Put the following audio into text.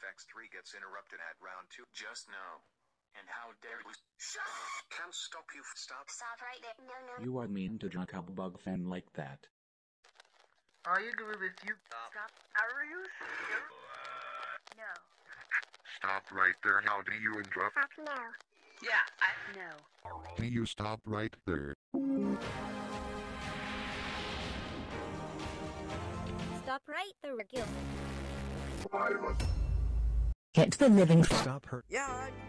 X3 gets interrupted at round 2. Just no. And how dare you? Shut up! Can't stop you. Stop. Stop right there. No. You are mean to Jacob Bug fan like that. I agree with you. Stop. Are you serious? No. Stop right there. How do you interrupt? Stop now. Yeah, No. Can you stop right there? Stop right there, Gil. Get the living. Stop her. Yeah,